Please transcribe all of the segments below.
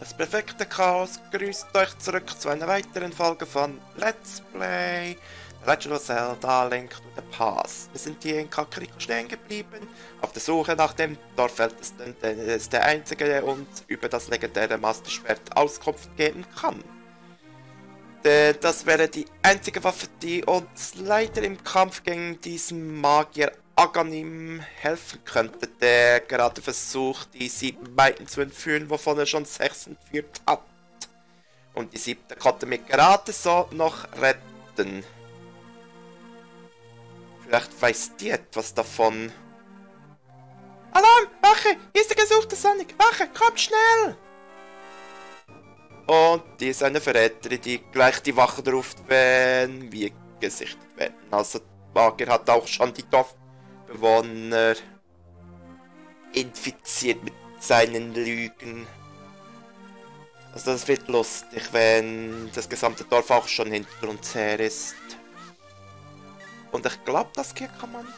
Das perfekte Chaos grüßt euch zurück zu einer weiteren Folge von Let's Play The Legend of Zelda: Link to the Past. Wir sind hier in Kakariko stehen geblieben, auf der Suche nach dem Dorfältesten, denn er ist der einzige, der uns über das legendäre Masterschwert Auskunft geben kann. Denn das wäre die einzige Waffe, die uns leider im Kampf gegen diesen Magier Aghanim helfen könnte, der gerade versucht, die 7 Weiten zu entführen, wovon er schon 6 entführt hat. Und die 7. konnte mir gerade so noch retten. Vielleicht weiß die etwas davon. Alarm! Wache! Hier ist der gesuchte Sonic! Wache! Kommt schnell! Und die ist eine Verräterin, die gleich die Wache ruft, wenn wir gesichtet werden. Also, Magier hat auch schon die Dorfbewohner infiziert mit seinen Lügen. Also das wird lustig, wenn das gesamte Dorf auch schon hinter uns her ist. Und ich glaube, das hier kann man...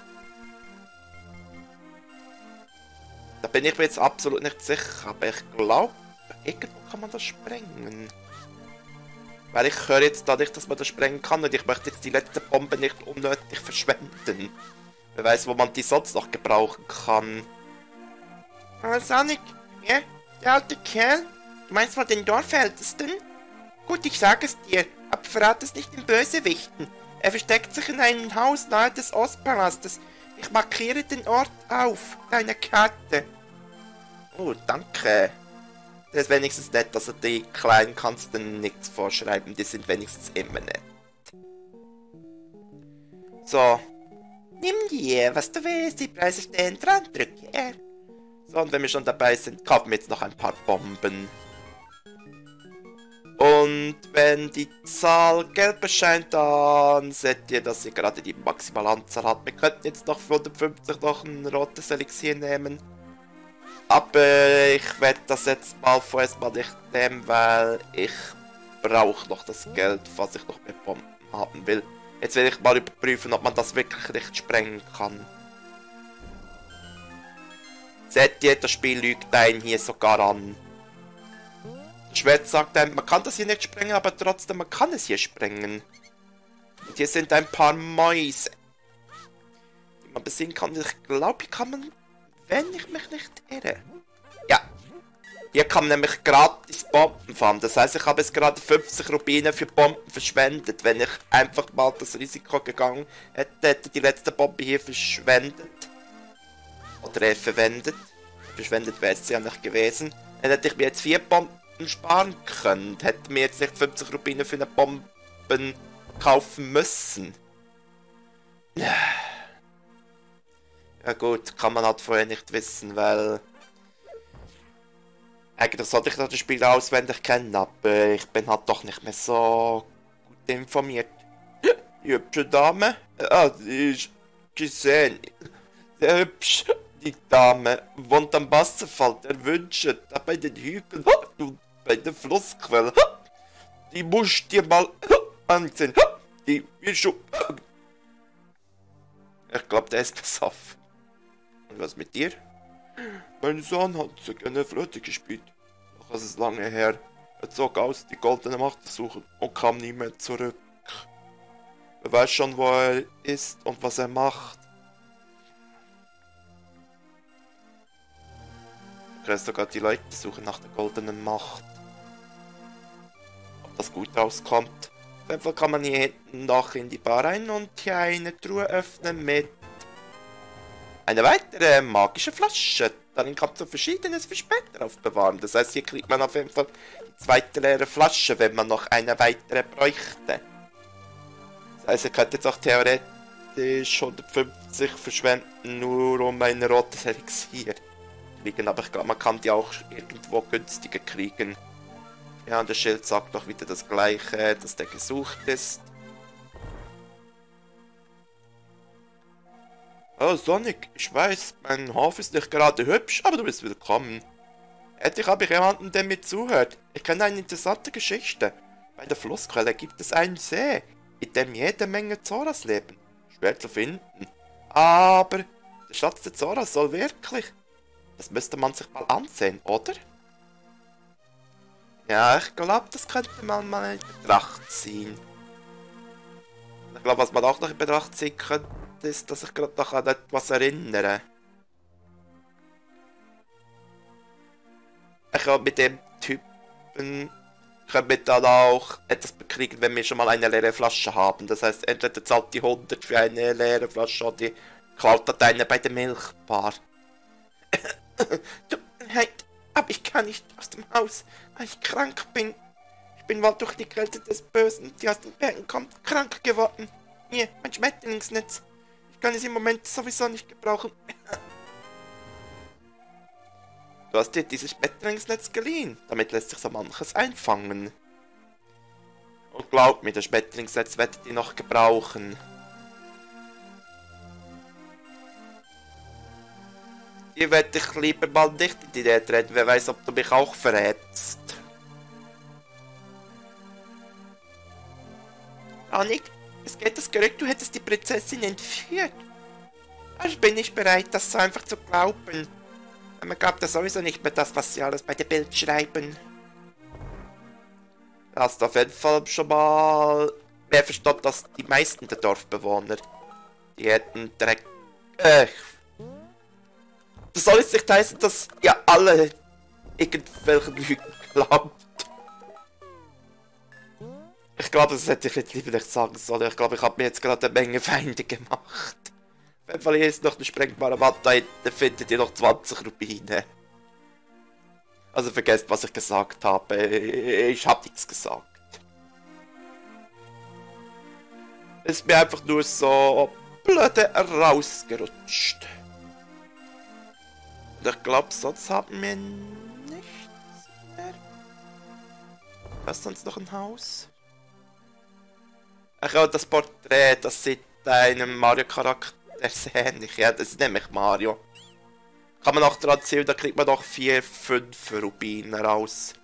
Da bin ich mir jetzt absolut nicht sicher, aber ich glaube, irgendwo kann man das sprengen. Weil ich höre jetzt da nicht, dass man das sprengen kann und ich möchte jetzt die letzte Bombe nicht unnötig verschwenden. Wer weiß, wo man die sonst noch gebrauchen kann. Sonic, ja? Der alte Kerl? Du meinst mal den Dorfältesten? Gut, ich sage es dir, aber verrate es nicht den Bösewichten. Er versteckt sich in einem Haus nahe des Ostpalastes. Ich markiere den Ort auf deiner Karte. Oh, danke. Das ist wenigstens nett, also die Kleinen kannst du nichts vorschreiben, die sind wenigstens immer nett. So. Nimm dir, was du willst, die Preise stehen dran, drück her. So, und wenn wir schon dabei sind, kaufen wir jetzt noch ein paar Bomben. Und wenn die Zahl gelb erscheint, dann seht ihr, dass sie gerade die maximale Anzahl hat. Wir könnten jetzt noch für 150 noch ein rotes Elixier nehmen. Aber ich werde das jetzt mal vorerst mal nicht nehmen, weil ich brauche noch das Geld, falls ich noch mehr Bomben haben will. Jetzt will ich mal überprüfen, ob man das wirklich nicht sprengen kann. Seht ihr, das Spiel lügt einen hier sogar an. Das Schwert sagt einem, man kann das hier nicht sprengen, aber trotzdem, man kann es hier sprengen. Und hier sind ein paar Mäuse, die man besiegen kann. Ich glaube, hier kann man, wenn ich mich nicht irre. Ja. Hier kann man nämlich gratis Bomben fahren. Das heißt, ich habe jetzt gerade 50 Rubine für Bomben verschwendet. Wenn ich einfach mal das Risiko gegangen hätte, hätte die letzte Bombe hier verschwendet. Oder verwendet. Verschwendet wäre es ja nicht gewesen. Dann hätte ich mir jetzt 4 Bomben sparen können. Hätte mir jetzt nicht 50 Rubine für eine Bomben kaufen müssen. Ja gut, kann man halt vorher nicht wissen, weil... Eigentlich sollte ich das Spiel auswendig kennen, aber ich bin halt doch nicht mehr so gut informiert. Die hübsche Dame? Ah, die ist gesehen. Sehr hübsch. Die Dame wohnt am Wasserfall der Wünsche, da bei den Hügeln und bei der Flussquelle. Die musst dir mal ansehen. Die ist schon... Ich glaube, der ist besoffen. Und was mit dir? Mein Sohn hat so gerne Flöte gespielt. Doch es ist lange her. Er zog aus, die goldene Macht zu suchen und kam nie mehr zurück. Wer weiß schon, wo er ist und was er macht. Du kriegst sogar die Leute suchen nach der goldenen Macht. Ob das gut rauskommt. Auf jeden Fall kann man hier hinten noch in die Bar rein und hier eine Truhe öffnen mit eine weitere magische Flasche. Darin kannst du Verschiedenes für später aufbewahren. Das heißt, hier kriegt man auf jeden Fall die zweite leere Flasche, wenn man noch eine weitere bräuchte. Das heißt, ihr könnt jetzt auch theoretisch 150 verschwenden, nur um ein rotes Elixier kriegen. Aber ich glaube, man kann die auch irgendwo günstiger kriegen. Ja, und das Schild sagt doch wieder das gleiche, dass der gesucht ist. Oh Sonic, ich weiß, mein Hof ist nicht gerade hübsch, aber du bist willkommen. Endlich habe ich jemanden, der mir zuhört. Ich kenne eine interessante Geschichte. Bei der Flussquelle gibt es einen See, in dem jede Menge Zoras leben. Schwer zu finden. Aber der Schatz der Zoras soll wirklich... Das müsste man sich mal ansehen, oder? Ja, ich glaube, das könnte man mal in Betracht ziehen. Ich glaube, was man auch noch in Betracht ziehen könnte, ist, dass ich gerade noch an etwas erinnere. Ich glaube, mit dem Typen können wir dann auch etwas bekriegen, wenn wir schon mal eine leere Flasche haben. Das heißt, entweder zahlt die 100 für eine leere Flasche oder die klaut dann eine bei der Milchbar. Tut mir leid, aber ich kann nicht aus dem Haus, weil ich krank bin. Ich bin wohl durch die Kälte des Bösen, die aus den Bergen kommt, krank geworden. Hier, mein Schmetterlingsnetz. Ich kann es im Moment sowieso nicht gebrauchen. Du hast dir dieses Schmetterlingsnetz geliehen. Damit lässt sich so manches einfangen. Und glaub mir, das Schmetterlingsnetz werdet ihr noch gebrauchen. Hier werde ich lieber mal nicht in die Nähe treten. Wer weiß, ob du mich auch verrätst. Annik, es geht das Gerücht, du hättest die Prinzessin entführt. Aber ich bin nicht bereit, das so einfach zu glauben. Man glaubt ja sowieso nicht mehr das, was sie alles bei der Bild schreiben. Du hast auf jeden Fall schon mal mehr verstanden als die meisten der Dorfbewohner. Die hätten direkt... Das soll jetzt nicht heißen, dass ihr alle irgendwelchen Lügen glaubt. Ich glaube, das hätte ich jetzt lieber nicht sagen sollen. Ich glaube, ich habe mir jetzt gerade eine Menge Feinde gemacht. Auf jeden Fall hier ist noch eine sprengbare Wand, da findet ihr noch 20 Rubine. Also vergesst, was ich gesagt habe. Ich habe nichts gesagt. Ist mir einfach nur so blöde rausgerutscht. Und ich glaube, sonst haben wir nichts mehr. Was ist sonst noch ein Haus? Ach ja, das Porträt, das sieht einem Mario-Charakter sehr ähnlich. Ja, das ist nämlich Mario. Kann man auch dran zählen, da kriegt man noch 4, 5 Rubine raus.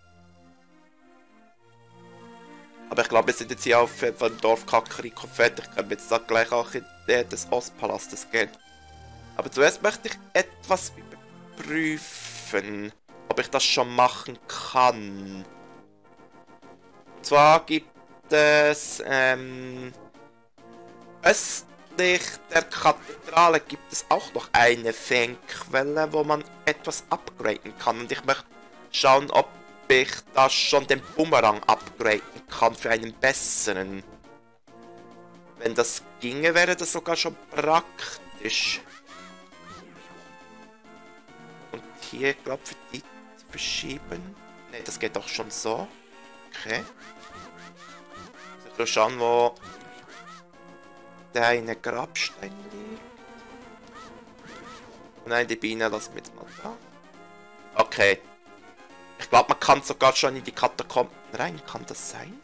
Aber ich glaube, wir sind jetzt hier auf dem Dorf Kakariko fertig. Können wir jetzt da gleich auch in des Ostpalastes gehen. Aber zuerst möchte ich etwas überprüfen, ob ich das schon machen kann. Und zwar gibt es östlich der Kathedrale gibt es auch noch eine Feenquelle, wo man etwas upgraden kann. Und ich möchte schauen, ob ich da schon den Bumerang upgraden kann für einen besseren. Wenn das ginge, wäre das sogar schon praktisch. Und hier, ich glaube, für die zu verschieben. Ne, das geht doch schon so. Okay. So schauen, wo der eine Grabstein liegt. Nein, die Biene lassen wir jetzt mal da. Okay. Ich glaube, man kann sogar schon in die Katakomben rein. Kann das sein?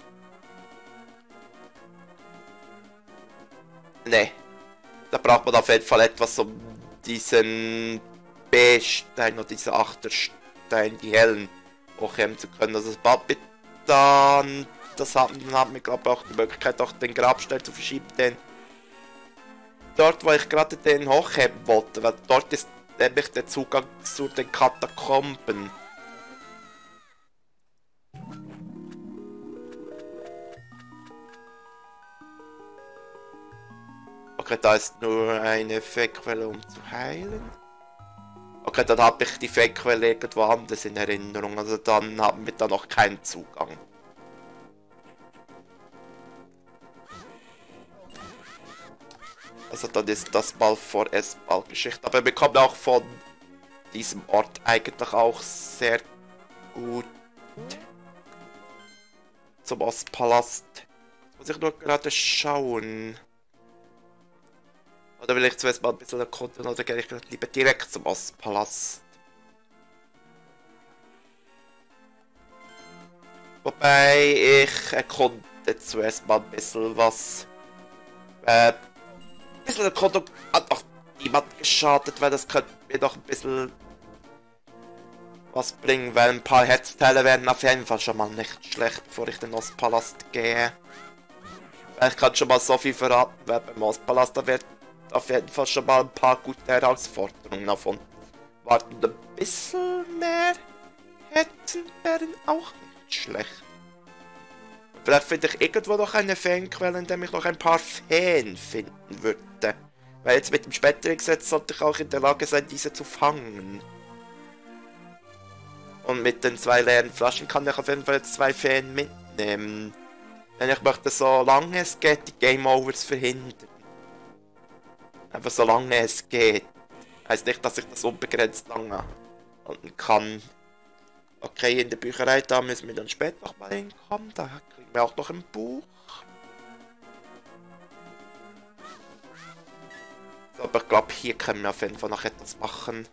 Ne. Da braucht man auf jeden Fall etwas, um diesen B-Stein oder diese Achterstein, die hellen, hochheben zu können. Also sobald wir dann das haben wir, glaube ich, auch die Möglichkeit, auch den Grabstein zu verschieben, denn dort, wo ich gerade den hochheben wollte, weil dort ist nämlich der Zugang zu den Katakomben. Okay, da ist nur eine Feenquelle, um zu heilen. Okay, dann habe ich die Feenquelle irgendwo anders in Erinnerung, also dann haben wir da noch keinen Zugang. Also dann ist das mal vorerst mal Geschichte. Aber wir kommen auch von diesem Ort eigentlich auch sehr gut zum Ostpalast. Muss ich nur gerade schauen. Oder will ich zuerst mal ein bisschen erkunden oder gehe ich lieber direkt zum Ostpalast? Wobei ich erkunde zuerst mal ein bisschen was. Ein bisschen Erkundung hat auch niemand geschadet, weil das könnte mir doch ein bisschen was bringen, weil ein paar Herzteile werden auf jeden Fall schon mal nicht schlecht, bevor ich in den Ostpalast gehe. Weil ich kann schon mal so viel verraten, weil beim Ostpalast da wird auf jeden Fall schon mal ein paar gute Herausforderungen auf uns warten. Ein bisschen mehr hätten wären auch nicht schlecht. Vielleicht finde ich irgendwo noch eine Fanquelle, in der ich noch ein paar Fan finden würde. Weil jetzt mit dem Späterungsset sollte ich auch in der Lage sein, diese zu fangen. Und mit den 2 leeren Flaschen kann ich auf jeden Fall jetzt 2 Fan mitnehmen. Denn ich möchte, solange es geht, die Game Overs verhindern. Einfach solange es geht. Heißt nicht, dass ich das unbegrenzt lange halten kann. Okay, in der Bücherei, da müssen wir dann später noch mal hinkommen. Da kriegen wir auch noch ein Buch. So, aber ich glaube, hier können wir auf jeden Fall noch etwas machen.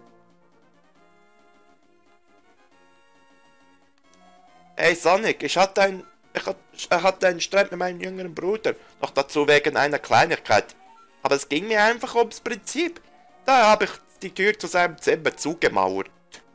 Hey Sonic, er hatte einen Streit mit meinem jüngeren Bruder. Noch dazu wegen einer Kleinigkeit. Aber es ging mir einfach ums Prinzip. Da habe ich die Tür zu seinem Zimmer zugemauert.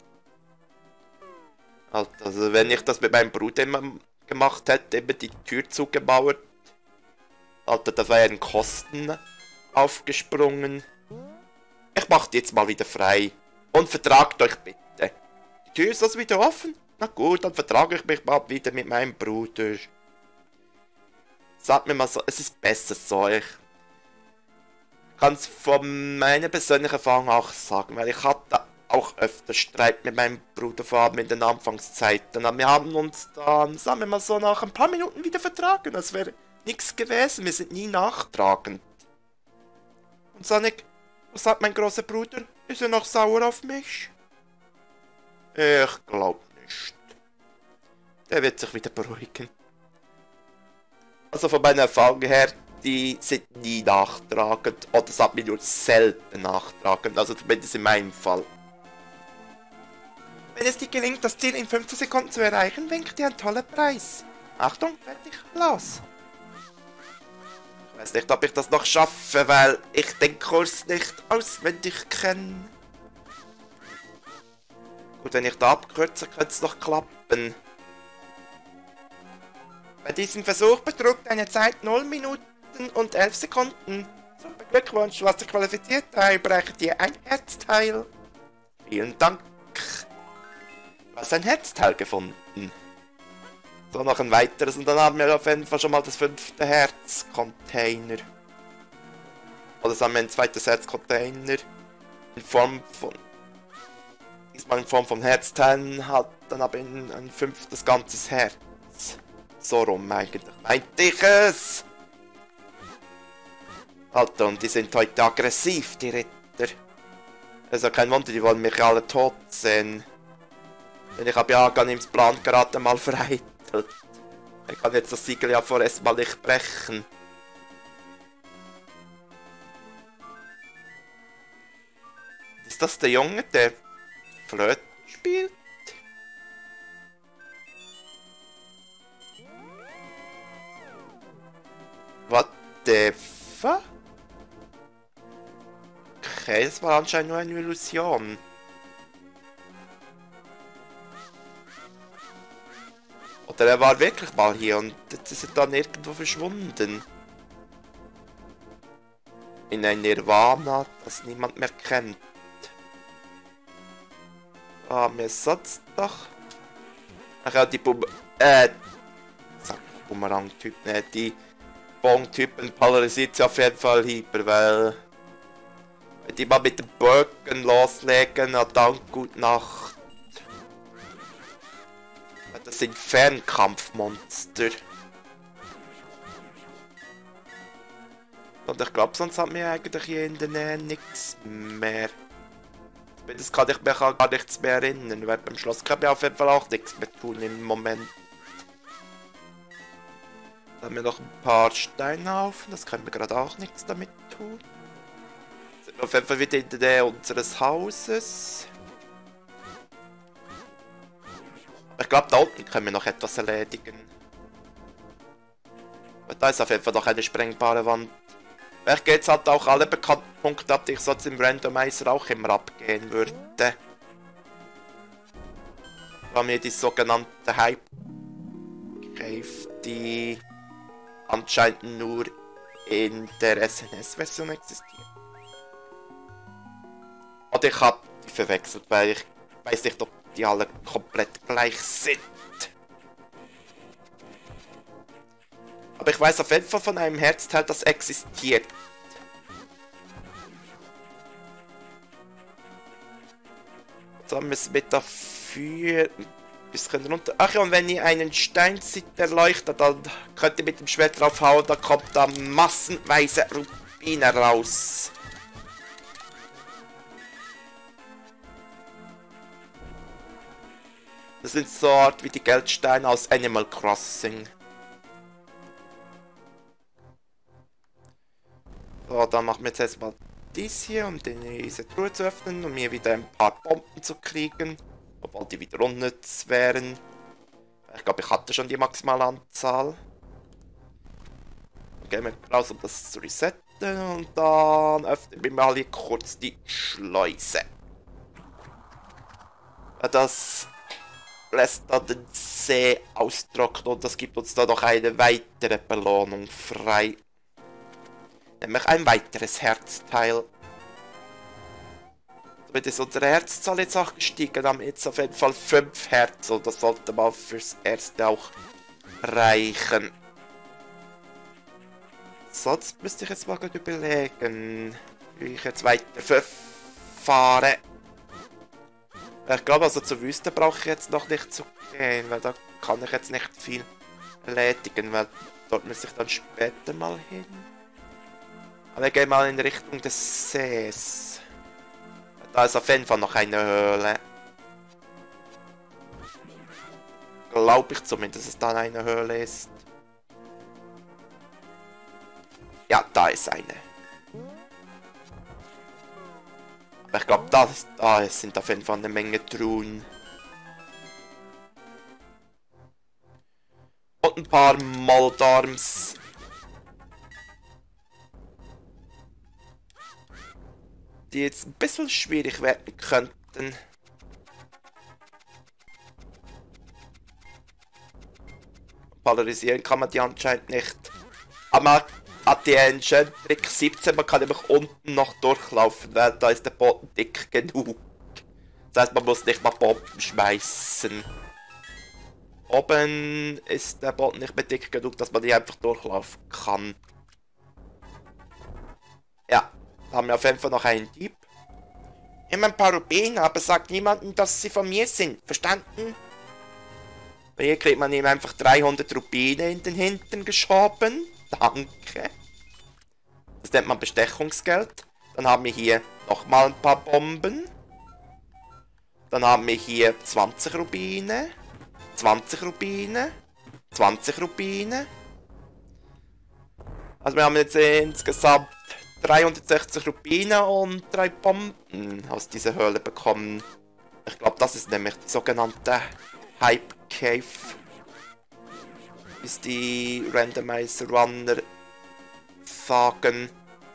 Also wenn ich das mit meinem Bruder immer gemacht hätte, immer die Tür zugemauert. Alter, da wären Kosten aufgesprungen. Ich mach die jetzt mal wieder frei. Und vertragt euch bitte. Die Tür ist also wieder offen? Na gut, dann vertrage ich mich mal wieder mit meinem Bruder. Sagt mir mal so, es ist besser so. Ich kann es von meiner persönlichen Erfahrung auch sagen, weil ich hatte auch öfter Streit mit meinem Bruder, vor allem in den Anfangszeiten. Aber wir haben uns dann, sagen wir mal so, nach ein paar Minuten wieder vertragen. Das wäre nichts gewesen, wir sind nie nachtragend. Und Sonic, was sagt mein großer Bruder? Ist er noch sauer auf mich? Ich glaube nicht. Der wird sich wieder beruhigen. Also von meiner Erfahrung her, die sind nie nachtragend. Oder sagt mir nur selten nachtragend. Also zumindest in meinem Fall. Wenn es dir gelingt, das Ziel in 15 Sekunden zu erreichen, winkt dir ein toller Preis. Achtung, fertig, los. Ich weiß nicht, ob ich das noch schaffe, weil ich den Kurs nicht auswendig kenne. Gut, wenn ich da abkürze, könnte es noch klappen. Bei diesem Versuch betrug deine Zeit 0 Minuten und 11 Sekunden. Super Glückwunsch, du hast dich qualifiziert, da überreiche dir ein Herzteil. Vielen Dank. Du hast ein Herzteil gefunden. So, noch ein weiteres und dann haben wir auf jeden Fall schon mal das 5. Herz-Container. Oder sagen wir ein zweites Herz-Container. In Form von... Diesmal in Form von Herzteilen hat dann aber ein 5. ganzes Herz. So rum eigentlich. Meinte ich es! Alter, und die sind heute aggressiv, die Ritter. Also kein Wunder, die wollen mich alle tot sehen. Denn ich habe ja Ganims Plan gerade mal vereitelt. Ich kann jetzt das Siegel ja vorerst mal nicht brechen. Ist das der Junge, der Flöte spielt? What the fuck? Okay, das war anscheinend nur eine Illusion. Oder er war wirklich mal hier und jetzt ist er dann irgendwo verschwunden. In ein Nirvana, das niemand mehr kennt. Haben wir sonst noch? Ach ja, die Bumerang-Typ, ne, die Bong-Typen polarisiert sie auf jeden Fall hyper, weil wenn die mal mit den Böcken loslegen, na dann gut Nacht. Das sind Fernkampfmonster. Und ich glaube, sonst hat mir eigentlich hier in der Nähe nichts mehr. Das kann ich mich auch gar nichts mehr erinnern, weil beim Schloss kann ich auf jeden Fall auch nichts mehr tun im Moment. Da haben wir noch ein paar Steinhaufen, das können wir gerade auch nichts damit tun. Sind wir auf jeden Fall wieder in der Nähe unseres Hauses. Ich glaube, da unten können wir noch etwas erledigen. Aber da ist auf jeden Fall noch eine sprengbare Wand. Vielleicht geht es halt auch alle bekannten Punkte ab, die ich sonst im Randomizer auch immer abgehen würde. Da haben wir die sogenannte Hype Cave, die anscheinend nur in der SNS-Version existiert. Oder ich habe die verwechselt, weil ich weiß nicht, ob die alle komplett gleich sind. Aber ich weiß auf jeden Fall von einem Herzteil, das existiert. Da müssen wir dafür ein bisschen runter. Ach ja, und wenn ihr einen Stein seht, der leuchtet, dann könnt ihr mit dem Schwert draufhauen, da kommt da massenweise Rubine raus. Das sind so Art wie die Geldsteine aus Animal Crossing. So, dann machen wir jetzt erstmal dies hier, um diese Truhe zu öffnen, um hier wieder ein paar Bomben zu kriegen. Obwohl die wieder unnütz wären. Ich glaube, ich hatte schon die maximale Anzahl. Dann gehen wir raus, um das zu resetten. Und dann öffnen wir mal hier kurz die Schleuse. Das lässt dann den See austrocknen und das gibt uns dann noch eine weitere Belohnung frei. Nämlich ein weiteres Herzteil. Damit ist unsere Herzzahl jetzt auch gestiegen. Wir haben jetzt auf jeden Fall 5 Herz und das sollte mal fürs Erste auch reichen. Sonst müsste ich jetzt mal gut überlegen, wie ich jetzt weiter fahre. Ich glaube, also zur Wüste brauche ich jetzt noch nicht zu gehen, weil da kann ich jetzt nicht viel erledigen, weil dort muss ich dann später mal hin. Aber wir gehen mal in Richtung des Sees. Da ist auf jeden Fall noch eine Höhle. Glaube ich zumindest, dass da eine Höhle ist. Ja, da ist eine. Aber ich glaube, da sind auf jeden Fall eine Menge Truhen. Und ein paar Moldarms. Die jetzt ein bisschen schwierig werden könnten. Polarisieren kann man die anscheinend nicht. Aber man hat die Engine Trick 17, man kann nämlich unten noch durchlaufen, weil da ist der Boden dick genug. Das heißt, man muss nicht mal Bomben schmeißen. Oben ist der Boden nicht mehr dick genug, dass man hier einfach durchlaufen kann. Ja, da haben wir auf jeden Fall noch einen Dieb. Immer ein paar Rubine, aber sagt niemandem, dass sie von mir sind. Verstanden? Hier kriegt man ihm einfach 300 Rubine in den Hintern geschoben. Danke. Das nennt man Bestechungsgeld. Dann haben wir hier nochmal ein paar Bomben. Dann haben wir hier 20 Rubine. 20 Rubine. 20 Rubine. Also wir haben jetzt insgesamt 360 Rubine und 3 Bomben aus dieser Höhle bekommen. Ich glaube, das ist nämlich die sogenannte Hype Cave. Ist die Randomizer Runner sagen.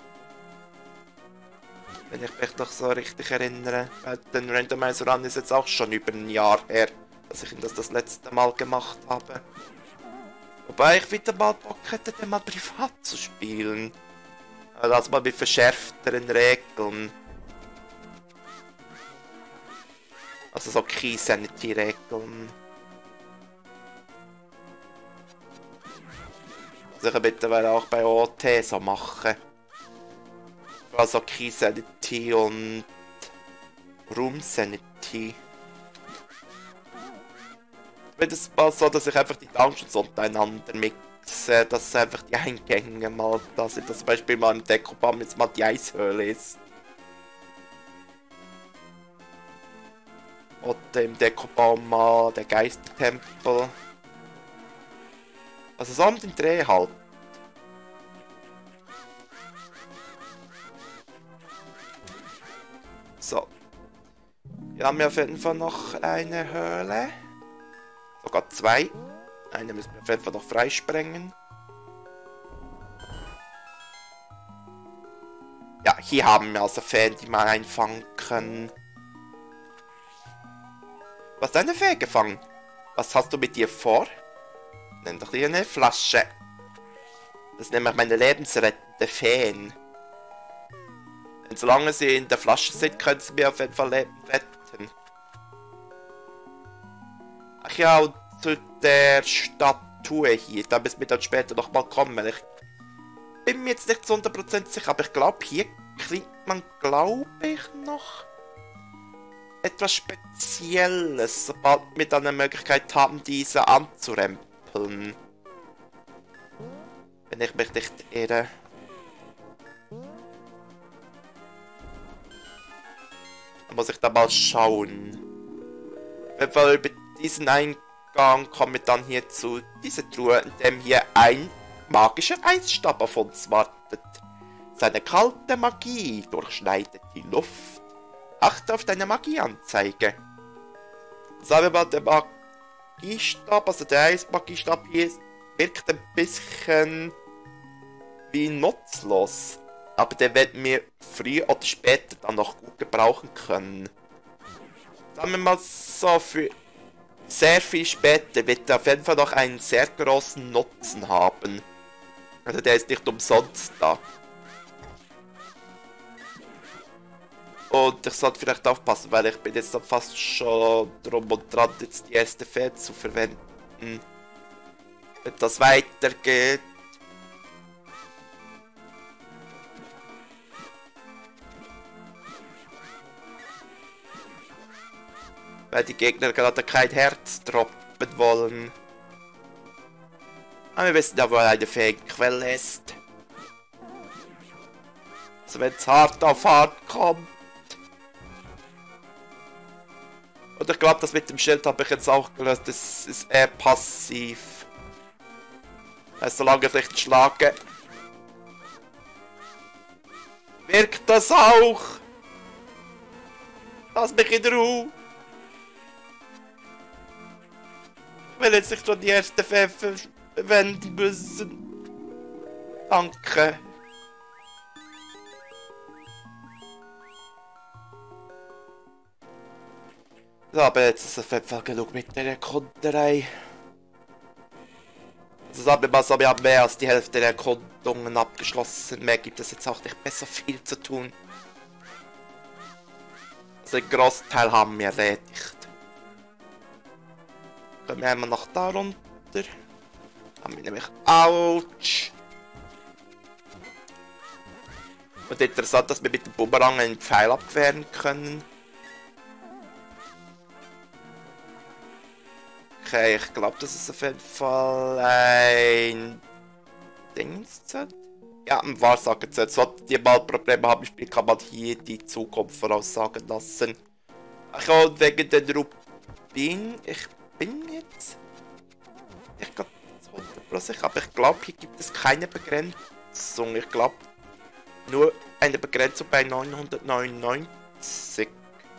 Wenn ich mich doch so richtig erinnere. Weil den Randomizer Run ist jetzt auch schon über ein Jahr her, dass ich ihn das letzte Mal gemacht habe. Wobei ich wieder mal Bock hätte, den mal privat zu spielen. Also mal mit verschärfteren Regeln. Also so Key Sanity Regeln. Was ich mittlerweile auch bei OT so mache. Also Key Sanity und Room Sanity. Wenn es mal so, dass ich einfach die Dungeons untereinander mixe, dass einfach die Eingänge mal da sind, dass zum Beispiel mal im Dekobaum jetzt mal die Eishöhle ist. Oder im Dekobaum mal der Geistertempel. Also so um den Dreh halt. So. Wir haben ja auf jeden Fall noch eine Höhle. Sogar 2. Eine müssen wir auf jeden Fall noch freisprengen. Ja, hier haben wir also Feen, die man einfangen können. Du hast eine Fee gefangen. Was hast du mit dir vor? Nimm doch hier eine Flasche. Das ist nämlich meine lebensrettende Feen. Denn solange sie in der Flasche sind, können sie mir auf jeden Fall Leben retten. Ach ja, und zu der Stadt tue hier. Da müssen wir dann später noch mal kommen. Ich bin mir jetzt nicht zu 100% sicher, aber ich glaube, hier kriegt man, glaube ich, noch etwas Spezielles, sobald wir dann eine Möglichkeit haben, diese anzurempeln. Wenn ich mich nicht irre. Dann muss ich da mal schauen. Wenn wir über diesen Eingang kommen wir dann hier zu dieser Truhe, in dem hier ein magischer Eisstab auf uns wartet. Seine kalte Magie durchschneidet die Luft. Achte auf deine Magieanzeige. Sagen wir mal, der Magiestab, also der Eismagiestab hier, wirkt ein bisschen wie nutzlos. Aber der wird mir früher oder später dann noch gut gebrauchen können. Sagen wir mal so, für sehr viel später wird er auf jeden Fall noch einen sehr großen Nutzen haben. Also der ist nicht umsonst da. Und ich sollte vielleicht aufpassen, weil ich bin jetzt dann fast schon drum und dran, jetzt die erste Fähigkeit zu verwenden. Wenn das weitergeht. Weil die Gegner gerade kein Herz droppen wollen. Aber wir wissen ja, wo eine fähige Quelle ist. Also wenn es hart auf hart kommt. Und ich glaube, das mit dem Schild habe ich jetzt auch gelöst. Das ist eher passiv. Also solange ich nicht schlage. Wirkt das auch? Lass mich in Ruhe. Ich will jetzt nicht schon die erste Pfeffer verwenden müssen. Danke. So, aber jetzt ist es auf jeden Fall genug mit der Erkunderei. Also sagen wir mal so, wir haben mehr als die Hälfte der Erkundungen abgeschlossen. Mehr gibt es jetzt auch nicht mehr so viel zu tun. Also den Großteil haben wir erledigt. Kommen wir einmal nach da runter. Haben wir nämlich... Autsch! Und interessant, dass wir mit dem Bumerang einen Pfeil abwehren können. Okay, ich glaube, das ist auf jeden Fall ein Dingset. Ja, ein Wahrsagerzett. Sollten die mal Probleme haben im Spiel, kann man hier die Zukunft voraussagen lassen. Ach, und wegen den Rubin. Ich bin jetzt... Ich glaube, 100% sicher, aber ich glaube, hier gibt es keine Begrenzung. Ich glaube, nur eine Begrenzung bei 999.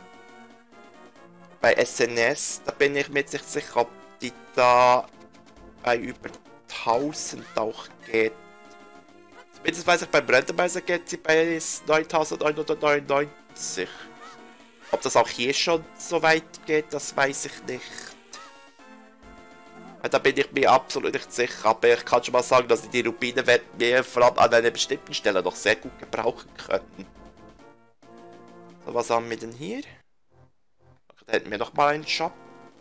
Bei SNS, da bin ich mir jetzt nicht sicher, ob die da bei über 1000 auch geht. Zumindest weiß ich, beim Randomizer geht sie bei 9999. Ob das auch hier schon so weit geht, das weiß ich nicht. Da bin ich mir absolut nicht sicher, aber ich kann schon mal sagen, dass die Rubine werden wir vor allem an einer bestimmten Stelle noch sehr gut gebrauchen können. So, was haben wir denn hier? Da hätten wir noch mal einen Shop.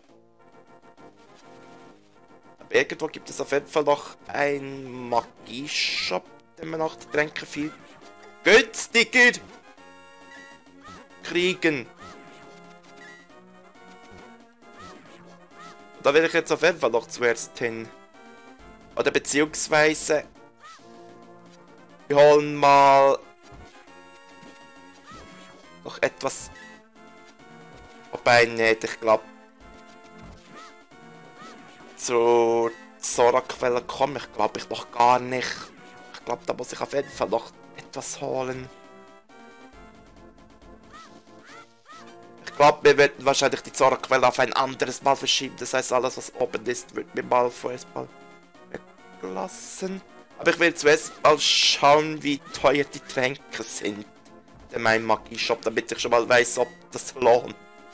Aber irgendwo gibt es auf jeden Fall noch einen Magie-Shop, den man auch die Tränke viel günstiger kriegen. Da will ich jetzt auf jeden Fall noch zuerst hin. Oder beziehungsweise wir holen mal noch etwas. Wobei nicht, ich glaube zur Zora-Quelle komme ich glaube ich noch gar nicht. Ich glaube, da muss ich auf jeden Fall noch etwas holen. Ich glaube, wir werden wahrscheinlich die Zora-Quelle auf ein anderes Mal verschieben. Das heißt, alles was oben ist, wird mir mal vorerst mal weglassen. Aber ich will zuerst mal schauen, wie teuer die Tränke sind. In meinem Magie-Shop, damit ich schon mal weiß, ob das lohnt.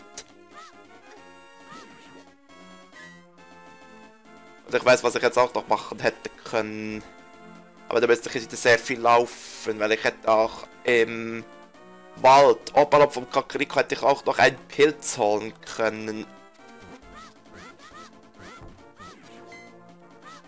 Und ich weiß, was ich jetzt auch noch machen hätte können. Aber da müsste ich jetzt sehr viel laufen, weil ich hätte auch im Wald, oberhalb vom Kakariko, hätte ich auch noch einen Pilz holen können.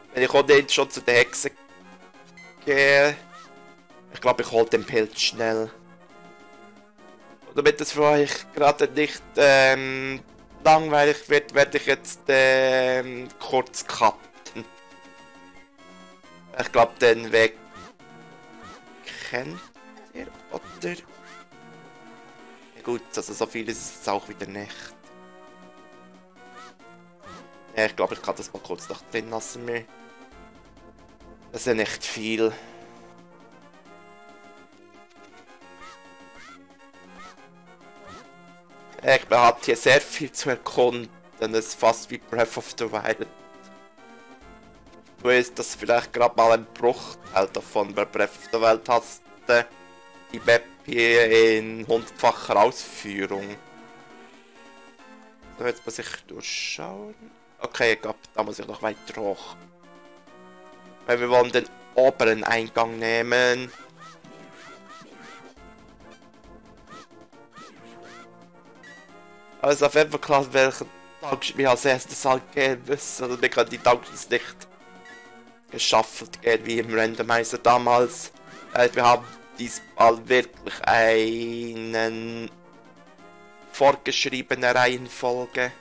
Wenn ich jetzt schon zu der Hexe gehe. Ich glaube, ich hole den Pilz schnell. Und damit es für euch gerade nicht langweilig wird, werde ich jetzt kurz cutten. Ich glaube, den Weg kennt ihr, oder? Ja, gut, also so viel ist es auch wieder nicht. Ja, ich glaube, ich kann das mal kurz noch drin lassen. Das ist ja nicht viel. Ich habe hier sehr viel zu erkunden. Es ist fast wie Breath of the Wild. Nur ist das vielleicht gerade mal ein Bruchteil davon. Bei Breath of the Wild hast du die Map hier in 100-facher Ausführung. So, jetzt muss ich durchschauen. Okay, ich glaube, da muss ich noch weiter hoch. Weil wir wollen den oberen Eingang nehmen. Also auf jeden Fall klar, welchen Dungeon wir als erstes angehen müssen. Also wir können die Dungeons nicht geschaffelt gehen wie im Randomizer damals. Wir haben diesmal wirklich einen vorgeschriebene Reihenfolge.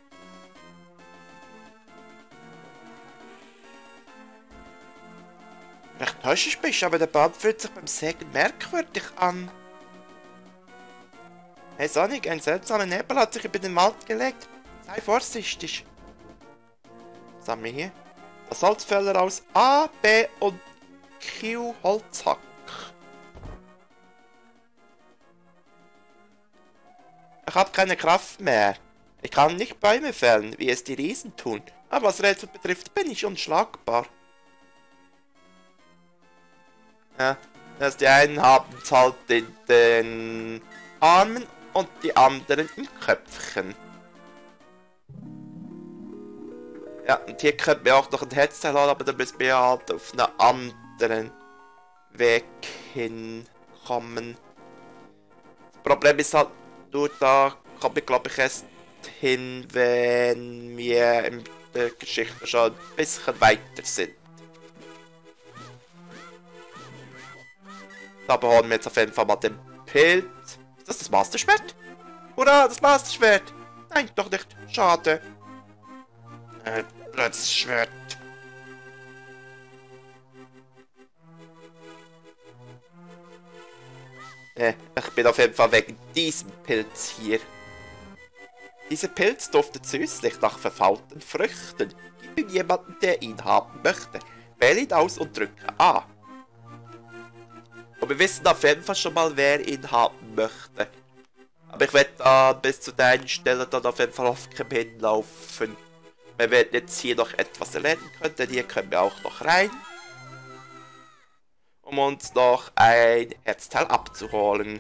Recht täuschend bist, aber der Baum fühlt sich beim Sägen merkwürdig an. Hey Sonic, ein seltsamer Nebel hat sich über den Wald gelegt. Sei vorsichtig. Was haben wir hier? Das Holzfäller aus A, B und Q Holzhack. Ich habe keine Kraft mehr. Ich kann nicht Bäume fällen, wie es die Riesen tun. Aber was Rätsel betrifft, bin ich unschlagbar. Ja, dass die einen haben es halt in den Armen und die anderen im Köpfchen. Ja, und hier könnten wir auch noch ein Headset haben, aber da müssen wir halt auf einen anderen Weg hinkommen. Das Problem ist halt nur, da komme ich glaube ich erst hin, wenn wir in der Geschichte schon ein bisschen weiter sind. Aber holen wir jetzt auf jeden Fall mal den Pilz. Ist das das Master-Schwert? Hurra, das Master-Schwert! Nein, doch nicht. Schade. Blödes Schwert. Ich bin auf jeden Fall wegen diesem Pilz hier. Dieser Pilz duftet süßlich nach verfaulten Früchten. Gib ihm jemanden, der ihn haben möchte. Wähle ihn aus und drücke A. Und wir wissen auf jeden Fall schon mal, wer ihn haben möchte. Aber ich werde bis zu der einen Stelle dann auf jeden Fall auf Cam hinlaufen. Wir werden jetzt hier noch etwas erledigen können, denn hier können wir auch noch rein. Um uns noch ein Herzteil abzuholen.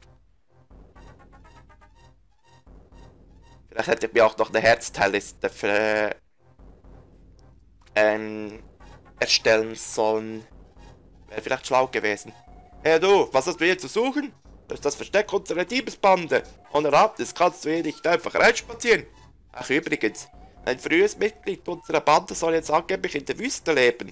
Vielleicht hätte ich mir auch noch eine Herzteilliste für erstellen sollen. Wäre vielleicht schlau gewesen. Hey du, was hast du hier zu suchen? Das ist das Versteck unserer Diebesbande. Ohne Erlaubnis kannst du hier nicht einfach reinspazieren. Ach übrigens, ein frühes Mitglied unserer Bande soll jetzt angeblich in der Wüste leben.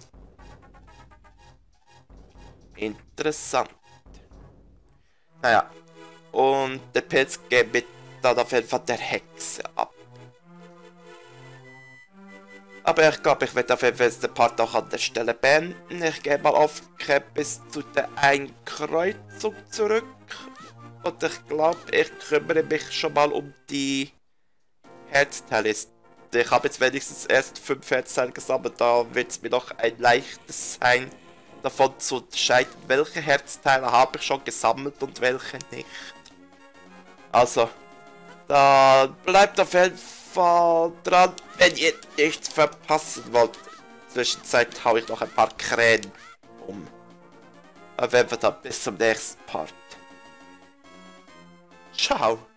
Interessant. Naja, und der Pilz geht mit dann auf jeden Fall der Hexe ab. Aber ich glaube, ich werde auf jeden Fall den Part auch an der Stelle beenden. Ich gehe mal auf bis zu der Einkreuzung zurück. Und ich glaube, ich kümmere mich schon mal um die Herzteilliste. Ich habe jetzt wenigstens erst 5 Herzteile gesammelt, da wird es mir noch ein leichtes sein, davon zu unterscheiden, welche Herzteile habe ich schon gesammelt und welche nicht. Also, da bleibt auf jeden Fall dran, wenn ihr nichts verpassen wollt. In der Zwischenzeit haue ich noch ein paar Krähen um. Auf jeden Fall dann bis zum nächsten Part. Ciao.